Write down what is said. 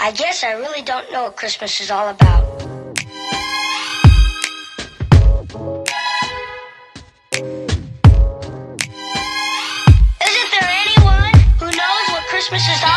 I guess I really don't know what Christmas is all about. Isn't there anyone who knows what Christmas is all about?